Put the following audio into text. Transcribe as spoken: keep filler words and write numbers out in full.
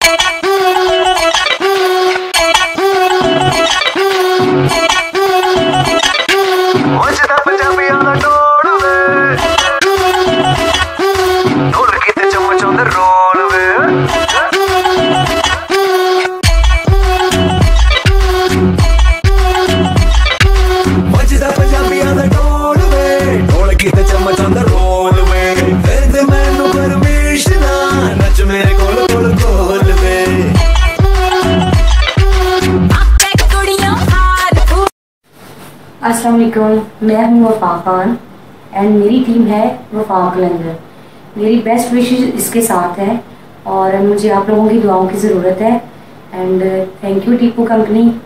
अस्सलाम वालेकुम, मैं हूँ वफा खान एंड मेरी टीम है वफा कलंदर। मेरी बेस्ट विशेस इसके साथ है और मुझे आप लोगों की दुआओं की ज़रूरत है। And thank you Tipu company